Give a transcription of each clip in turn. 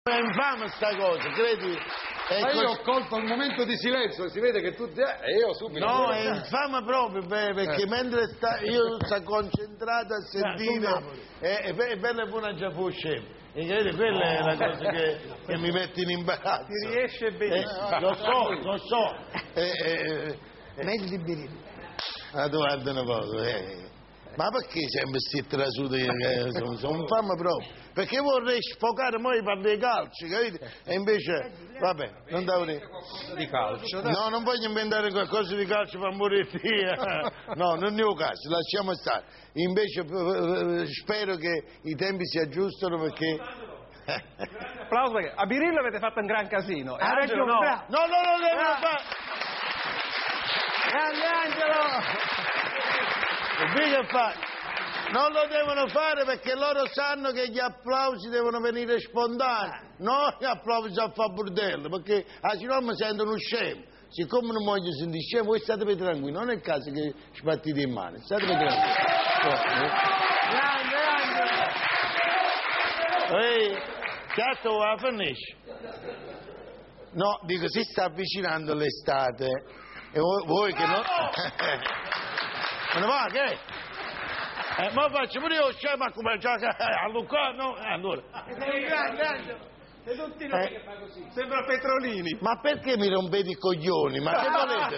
È infame sta cosa, credi? Ma io ho colto il momento di silenzio, si vede che tutti... e io subito... No, è infame proprio, perché mentre io sto concentrato a sentire e per le buone già fu scemo. E credi, quella è la cosa che mi mette in imbarazzo. Ti riesce benissimo. Lo so. Meglio di Birillo. Guarda una cosa, ma perché sempre sti trasuti sono infame proprio? Perché vorrei sfocare poi per dei calci, capite? E invece, vabbè, non devo dire. Di calcio, dai. No, non voglio inventare qualcosa di calcio per morire via. No, non ne ho caso, lasciamo stare. Invece spero che i tempi si aggiustano perché... Applauso perché a Birillo avete fatto un gran casino. E Angelo no. No, devono fare... Grande Angelo! Che fa? Non lo devono fare perché loro sanno che gli applausi devono venire spontanei, non gli applausi a fa burdello, perché se no mi sentono scemo. Siccome non voglio sentire scemo, voi statevi tranquilli, non è il caso che sbattite in mano, statevi tranquilli. Grande Angelo! Certo, va a finisce. No, dico, si sta avvicinando l'estate e voi che non... Ma ne va, che? Ma faccio pure io scemo a cominciare a Luca, no? Allora. Sei un grande Angelo! E tutti noi che fa così. Sembra Petrolini. Ma perché mi rompete i coglioni? Ma che volete?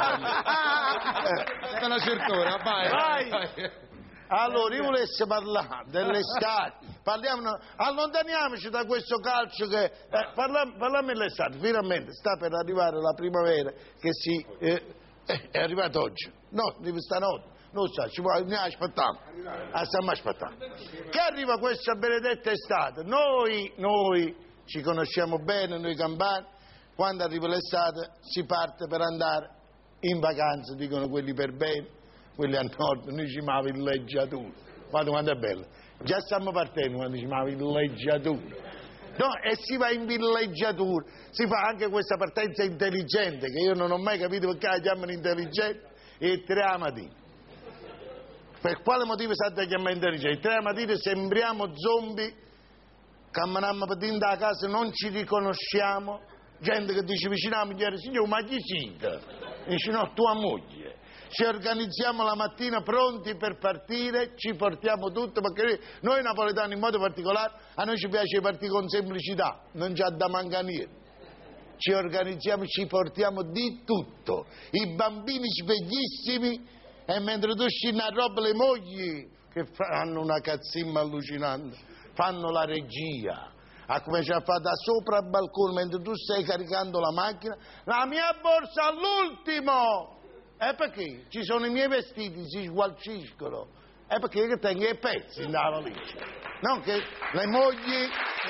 È una certa ora, vai. Allora, io volessi parlare dell'estate. Allontaniamoci da questo calcio che... parliamo dell'estate, finalmente sta per arrivare la primavera che è arrivata oggi. No, stanotte. Non so, ne aspettiamo. Stiamo aspettando. Che arriva questa benedetta estate. Noi ci conosciamo bene, noi campani. Quando arriva l'estate si parte per andare in vacanza, dicono quelli per bene, quelli a nord, noi ci chiamiamo villeggiatura. Guarda quanto è bello. Già stiamo partendo quando ci chiamiamo villeggiatura. No, e si va in villeggiatura, si fa anche questa partenza intelligente, che io non ho mai capito perché la chiamano intelligente, e 3 la mattina. Per quale motivo state chiamando intelligenti? 3 la mattina sembriamo zombie, camminiamo per dentro la casa, non ci riconosciamo, gente che dice vicino alla moglie, signore, ma chi siete? Dice no, tua moglie. Ci organizziamo la mattina pronti per partire, ci portiamo tutto, perché noi napoletani in modo particolare, a noi ci piace partire con semplicità, non c'ha da mancare niente. Ci organizziamo, ci portiamo di tutto, i bambini sveglissimi, e mentre tu scendi a roba le mogli che fanno una cazzimma allucinante, fanno la regia, a cominciare a fare da sopra al balcone mentre tu stai caricando la macchina, la mia borsa all'ultimo! E perché? Ci sono i miei vestiti, si sgualciscono. E perché io tengo i pezzi nella valigia. Non che le mogli,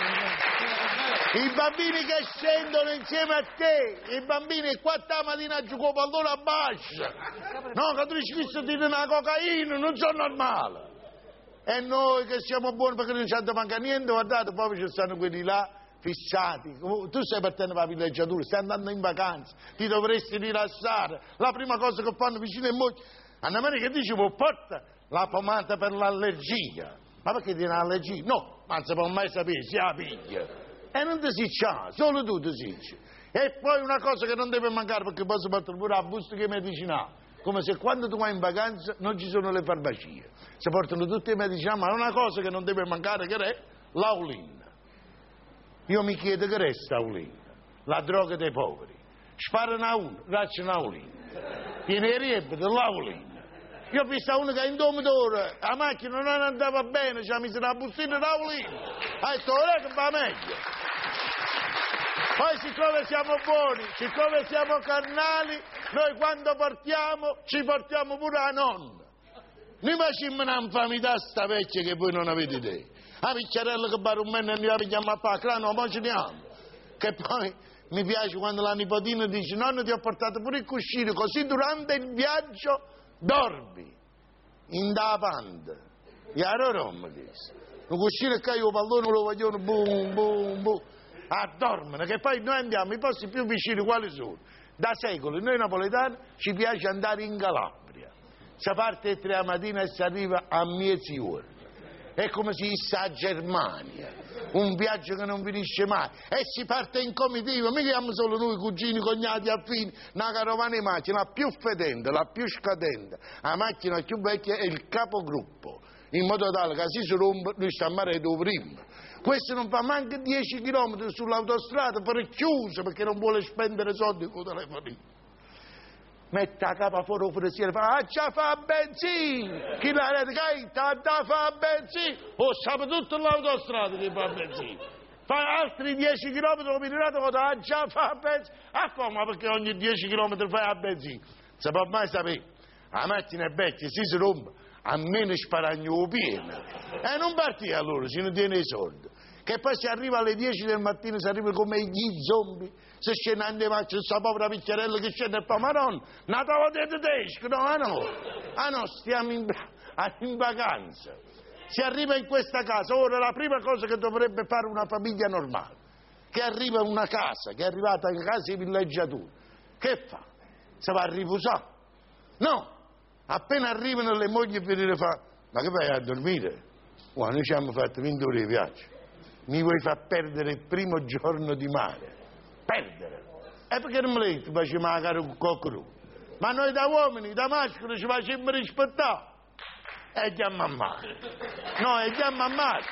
i bambini che scendono insieme a te, i bambini 4 mattina giocano pallone a bascia. No, che tu ci visto dire una cocaina, non sono normale. E noi che siamo buoni perché non ci hanno mancato niente, guardate, poi ci stanno quelli là fissati. Tu stai partendo per la villeggiatura, stai andando in vacanza, ti dovresti rilassare. La prima cosa che fanno vicino ai mogli, Anna Maria che dice, porta la pomata per l'allergia. Ma perché tiene l'allergia? No, ma non si può mai sapere, si la piglia. E non ti si c'ha, solo tu ti si c'è. E poi una cosa che non deve mancare, perché poi si portano pure a busta che medicinali. Come se quando tu vai in vacanza non ci sono le farmacie. Si portano tutti i medicinali, ma una cosa che non deve mancare che è l'aulina. Io mi chiedo che resta l'aulina, la droga dei poveri. Sparano a uno, cacciano l'aulina. Tiene riebbe dell'aulina. Io ho visto uno che ha in domodoro, la macchina non andava bene, ci ha messo una bustina d'aulina. Ha detto, ora che va meglio. Poi siccome siamo buoni, siccome siamo carnali, noi quando portiamo, ci portiamo pure la nonna. Noi facciamo una infamità sta vecchia che voi non avete idea. La picciarella che pare un meno e noi la pigliamo a pa' crano, ma ce ne hanno. Che poi mi piace quando la nipotina dice, nonno ti ho portato pure il cuscino, così durante il viaggio dormi in da panda. E a Roma questo. Un cuscino che io pallone lo voglio, boom, boom, boom. A dormire, che poi noi andiamo, i posti più vicini quali sono? Da secoli, noi napoletani ci piace andare in Calabria. Si parte alle 3 la mattina e si arriva a mezzogiorno. È come si dice a Germania. un viaggio che non finisce mai, e si parte in comitiva, mica siamo solo noi, cugini, cognati, affini, una carovana di macchina, la più fedente, la più scadente, la macchina più vecchia è il capogruppo, in modo tale che se si rompe noi stiamo a dove prima. Questo non fa manco 10 km sull'autostrada per chiuso perché non vuole spendere soldi con il telefonino. Mette a capo fuori ofreciere, fa, già fa benzina! Chi la rete caita, fa benzina! O sa tutto l'autostrada che fa benzina! Fa altri 10 km come mirate, già fa benzina! A come perché ogni 10 km fai a benzina? Si può mai sapere? La macchina è vecchia, si rompe, almeno sparagno pieno. E non partire allora, se non tiene i soldi. Che poi si arriva alle 10 del mattino, si arriva come gli zombie, se scende in macchina, questa povera picchiarella che scende e fa, ma non, Natale tedesco, no, stiamo in vacanza. Si arriva in questa casa, ora la prima cosa che dovrebbe fare una famiglia normale, che arriva in una casa, che è arrivata in casa di villeggiatura, che fa? Si va a riposare? No, appena arrivano le mogli e fa, ma che vai a dormire? Noi ci abbiamo fatto 20 ore di viaggio. Mi vuoi far perdere il primo giorno di mare? Perdere? E perché non me l'hai detto, facciamo la cara con coccolo? Ma noi da uomini, da mascoli, ci facciamo rispettare. E andiamo a mare. No, andiamo a mare.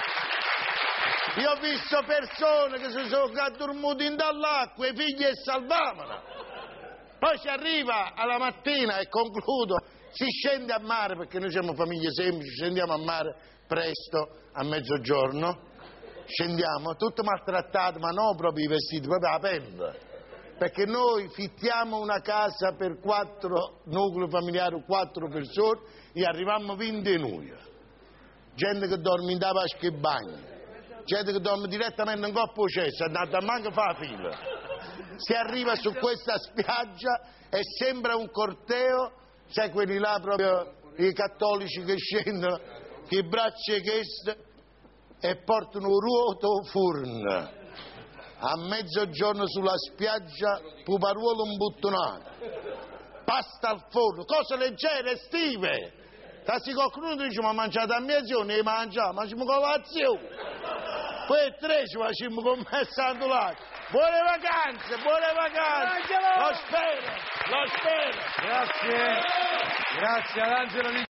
Io ho visto persone che si sono addormentati dall'acqua, i figli e salvavano. Poi si arriva alla mattina, e concludo, si scende a mare, perché noi siamo famiglie semplici, scendiamo a mare presto, a mezzogiorno. Scendiamo, tutto maltrattato, ma non proprio i vestiti, proprio la pelle, perché noi fittiamo una casa per 4 nuclei familiari, 4 persone, e arriviamo 20 noi. Gente che dorme in da vasca e bagno, gente che dorme direttamente in coppa cesso, andando a manco fa la fila. Si arriva su questa spiaggia e sembra un corteo, sai quelli là proprio, i cattolici che scendono, che i braccia che e portano un ruoto furno. A mezzogiorno sulla spiaggia, puparuolo imbuttonato, pasta al forno, cose leggere, estive. Se qualcuno dice ma mangiate a mezzogiorno, e mangiamo colazione. Poi 3 ci facciamo con me santulato. Buone vacanze, buone vacanze. Lo spero. Grazie ad Angelo Di